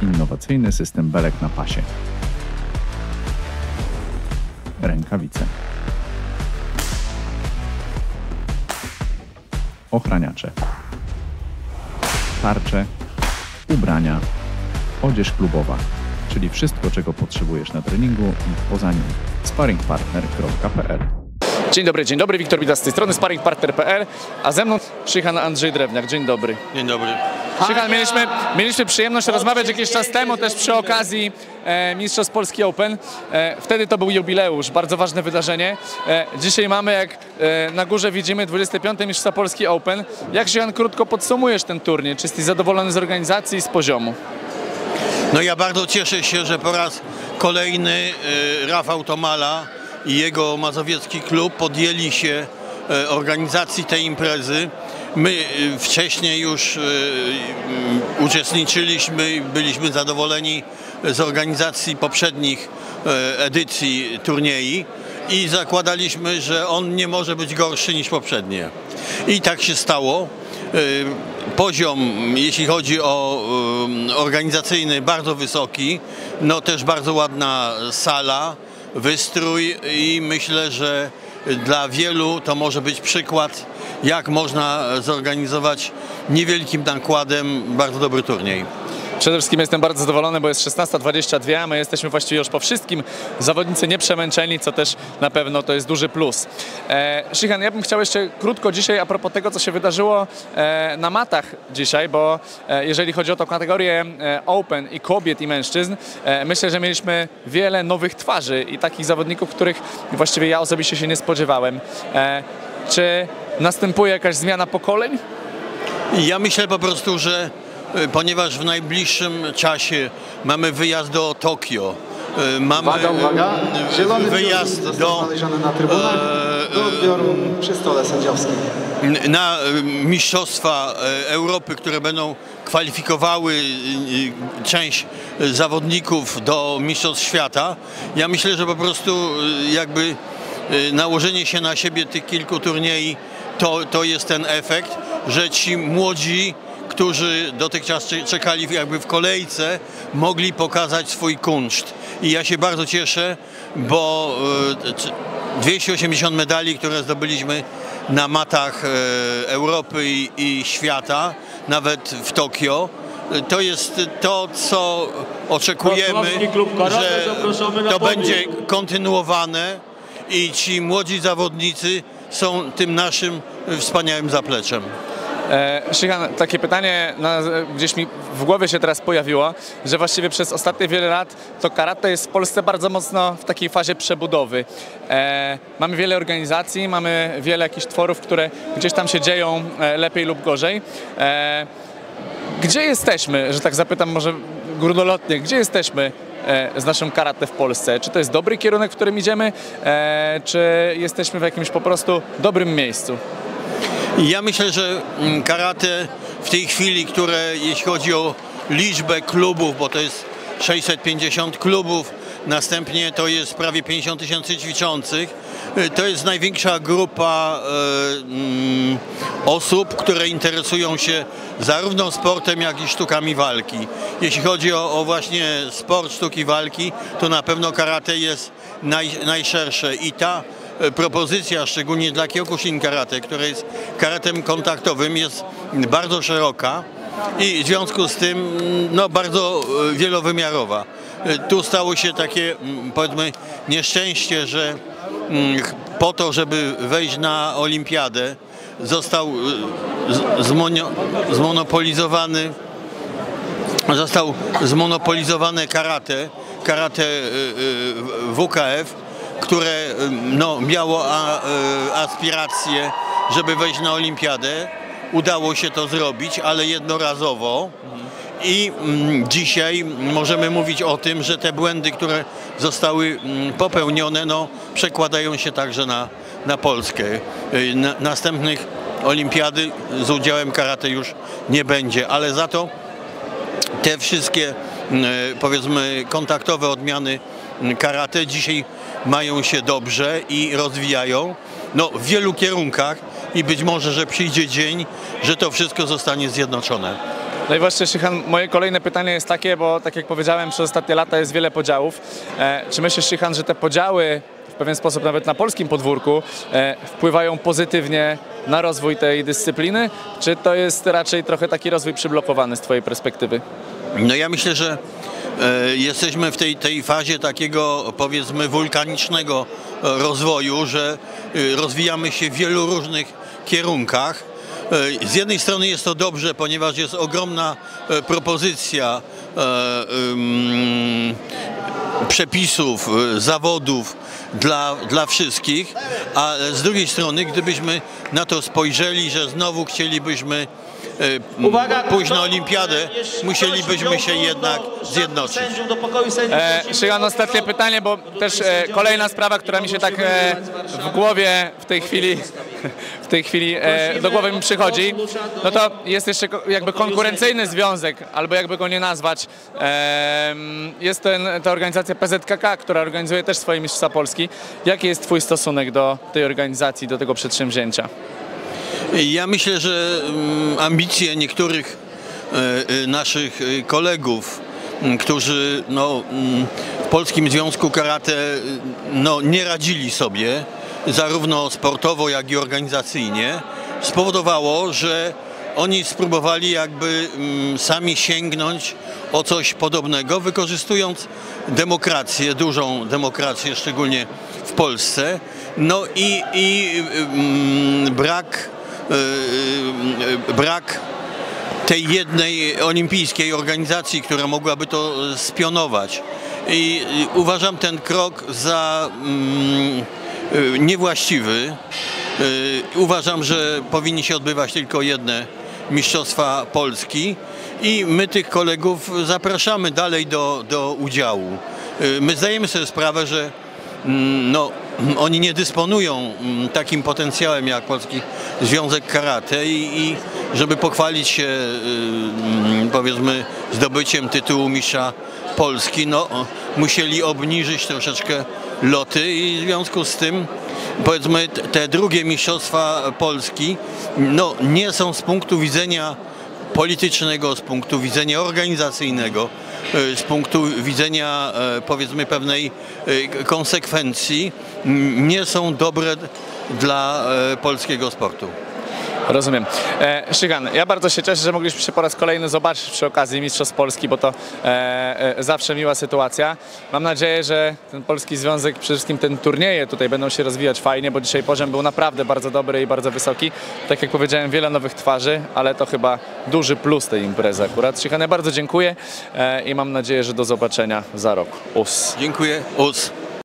innowacyjny system belek na pasie. Rękawice. Ochraniacze. Tarcze, ubrania, odzież klubowa, czyli wszystko, czego potrzebujesz na treningu i poza nim. Sparringpartner.pl. Dzień dobry, Wiktor Bida z tej strony, sparringpartner.pl, a ze mną Szyhan Andrzej Drewniak. Dzień dobry. Dzień dobry. Szyhan, mieliśmy przyjemność rozmawiać jakiś czas temu, też przy okazji Mistrzostw Polski Open. Wtedy to był jubileusz, bardzo ważne wydarzenie. Dzisiaj mamy, jak na górze widzimy, 25. Mistrzostwa Polski Open. Jak, Szyhan, krótko podsumujesz ten turniej? Czy jesteś zadowolony z organizacji i z poziomu? No ja bardzo cieszę się, że po raz kolejny Rafał Tomala i jego mazowiecki klub podjęli się organizacji tej imprezy. My wcześniej już uczestniczyliśmy, byliśmy zadowoleni z organizacji poprzednich edycji turnieju i zakładaliśmy, że on nie może być gorszy niż poprzednie. I tak się stało. Poziom, jeśli chodzi o organizacyjny, bardzo wysoki, no też bardzo ładna sala, wystrój i myślę, że dla wielu to może być przykład, jak można zorganizować niewielkim nakładem bardzo dobry turniej. Przede wszystkim jestem bardzo zadowolony, bo jest 16:22, a my jesteśmy właściwie już po wszystkim. Zawodnicy nieprzemęczeni, co też na pewno to jest duży plus. Szyhan, ja bym chciał jeszcze krótko dzisiaj a propos tego, co się wydarzyło na matach dzisiaj, bo jeżeli chodzi o tą kategorię Open i kobiet i mężczyzn, myślę, że mieliśmy wiele nowych twarzy i takich zawodników, których właściwie ja osobiście się nie spodziewałem. Czy następuje jakaś zmiana pokoleń? Ja myślę po prostu, że ponieważ w najbliższym czasie mamy wyjazd do Tokio, mamy wyjazd przy stole sędziowskim na Mistrzostwa Europy, które będą kwalifikowały część zawodników do Mistrzostw Świata. Ja myślę, że po prostu jakby nałożenie się na siebie tych kilku turniejów to jest ten efekt, że ci młodzi, którzy dotychczas czekali jakby w kolejce, mogli pokazać swój kunszt. I ja się bardzo cieszę, bo 280 medali, które zdobyliśmy na matach Europy i świata, nawet w Tokio, to jest to, co oczekujemy, że to będzie kontynuowane i ci młodzi zawodnicy są tym naszym wspaniałym zapleczem. Szyhan, takie pytanie gdzieś mi w głowie się teraz pojawiło, że właściwie przez ostatnie wiele lat to karate jest w Polsce bardzo mocno w takiej fazie przebudowy. Mamy wiele organizacji, mamy wiele jakichś tworów, które gdzieś tam się dzieją lepiej lub gorzej. Gdzie jesteśmy, że tak zapytam może górnolotnie, gdzie jesteśmy z naszym karate w Polsce? Czy to jest dobry kierunek, w którym idziemy, czy jesteśmy w jakimś po prostu dobrym miejscu? Ja myślę, że karate w tej chwili, które jeśli chodzi o liczbę klubów, bo to jest 650 klubów, następnie to jest prawie 50 000 ćwiczących, to jest największa grupa osób, które interesują się zarówno sportem, jak i sztukami walki. Jeśli chodzi o właśnie sport, sztuki walki, to na pewno karate jest najszersze i ta propozycja, szczególnie dla Kyokushin karate, które jest karatem kontaktowym, jest bardzo szeroka i w związku z tym no, bardzo wielowymiarowa. Tu stało się takie, powiedzmy, nieszczęście, że po to, żeby wejść na olimpiadę, został zmonopolizowane karate WKF, które no, miało aspiracje, żeby wejść na olimpiadę. Udało się to zrobić, ale jednorazowo. I dzisiaj możemy mówić o tym, że te błędy, które zostały popełnione, no, przekładają się także na Polskę. Następnych olimpiady z udziałem karate już nie będzie, ale za to te wszystkie, powiedzmy, kontaktowe odmiany karate dzisiaj mają się dobrze i rozwijają no, w wielu kierunkach i być może, że przyjdzie dzień, że to wszystko zostanie zjednoczone. No i właśnie, Szychan, moje kolejne pytanie jest takie, bo tak jak powiedziałem, przez ostatnie lata jest wiele podziałów. Czy myślisz, Szychan, że te podziały w pewien sposób nawet na polskim podwórku wpływają pozytywnie na rozwój tej dyscypliny, czy to jest raczej trochę taki rozwój przyblokowany z twojej perspektywy? No ja myślę, że jesteśmy w tej fazie takiego, powiedzmy, wulkanicznego rozwoju, że rozwijamy się w wielu różnych kierunkach. Z jednej strony jest to dobrze, ponieważ jest ogromna propozycja przepisów, zawodów dla wszystkich, a z drugiej strony, gdybyśmy na to spojrzeli, że znowu chcielibyśmy pójść na olimpiadę, musielibyśmy się jednak zjednoczyć. Szychan, ostatnie pytanie, bo też kolejna sprawa, która mi się tak w głowie w tej chwili do głowy mi przychodzi, no to jest jeszcze jakby konkurencyjny związek, albo jakby go nie nazwać. Jest ta organizacja PZKK, która organizuje też swoje Mistrzostwa Polski. Jaki jest twój stosunek do tej organizacji, do tego przedsięwzięcia? Ja myślę, że ambicje niektórych naszych kolegów, którzy w Polskim Związku Karate nie radzili sobie, zarówno sportowo, jak i organizacyjnie, spowodowało, że oni spróbowali jakby sami sięgnąć o coś podobnego, wykorzystując demokrację, dużą demokrację, szczególnie w Polsce, no i brak tej jednej olimpijskiej organizacji, która mogłaby to spionować. I uważam ten krok za niewłaściwy. Uważam, że powinny się odbywać tylko jedne Mistrzostwa Polski i my tych kolegów zapraszamy dalej do udziału. My zdajemy sobie sprawę, że oni nie dysponują takim potencjałem jak Polski Związek Karate i żeby pochwalić się, powiedzmy, zdobyciem tytułu mistrza Polski, musieli obniżyć troszeczkę loty i w związku z tym, powiedzmy, te drugie Mistrzostwa Polski nie są z punktu widzenia politycznego, z punktu widzenia organizacyjnego, z punktu widzenia, powiedzmy, pewnej konsekwencji, nie są dobre dla polskiego sportu. Rozumiem. Szychan, ja bardzo się cieszę, że mogliśmy się po raz kolejny zobaczyć przy okazji Mistrzostw Polski, bo to zawsze miła sytuacja. Mam nadzieję, że ten Polski Związek, przede wszystkim ten turnieje tutaj będą się rozwijać fajnie, bo dzisiaj poziom był naprawdę bardzo dobry i bardzo wysoki. Tak jak powiedziałem, wiele nowych twarzy, ale to chyba duży plus tej imprezy akurat. Szychan, ja bardzo dziękuję i mam nadzieję, że do zobaczenia za rok. Us. Dziękuję. Us.